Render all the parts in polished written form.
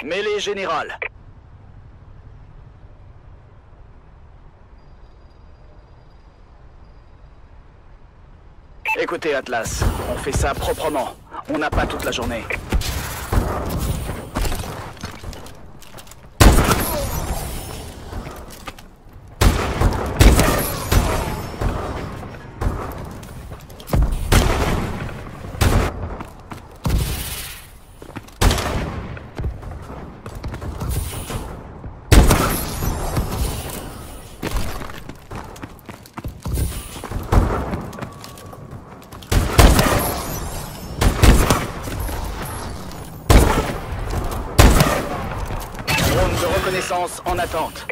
Mêlée générale. Écoutez Atlas, on fait ça proprement. On n'a pas toute la journée. Reconnaissance en attente.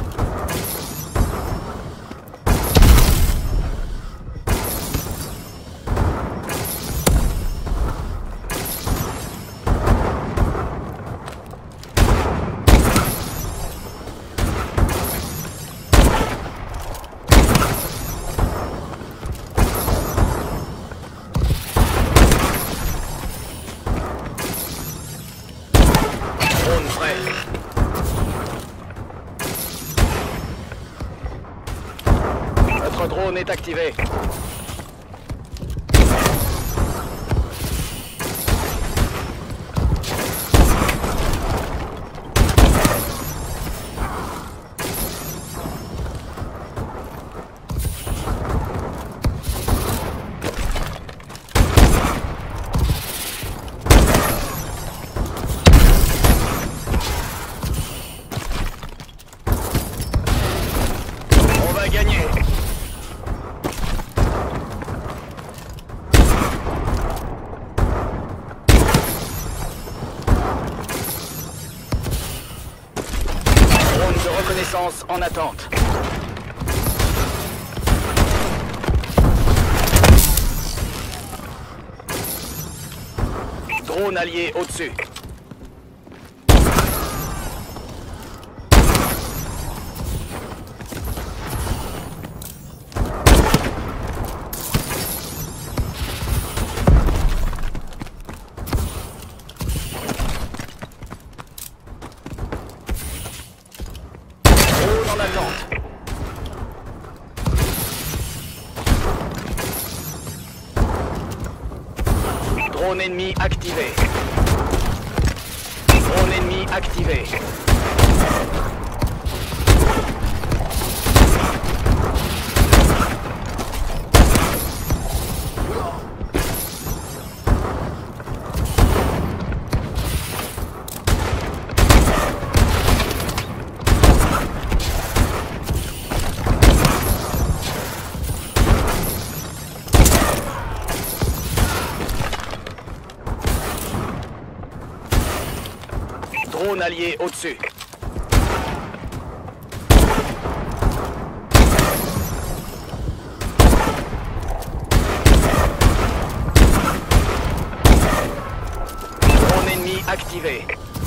Drone prêt. Notre drone est activé. On va gagner. Reconnaissance en attente. Drone allié au-dessus. Drone en attente. Drone ennemi activé. Drone ennemi activé. Drone allié au-dessus. Drone ennemi activé.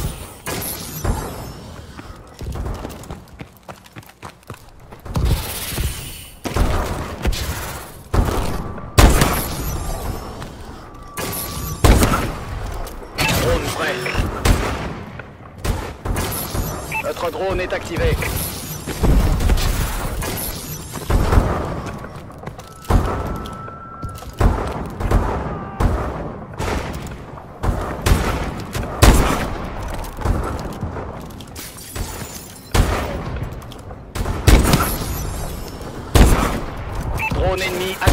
Drone prêt. Notre drone est activé. Drone ennemi activé.